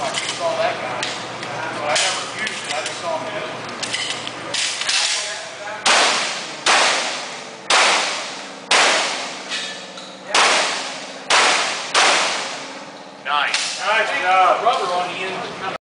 I saw that guy. But I never used it. I just saw him do it. Nice. Nice job. Rubber on the end.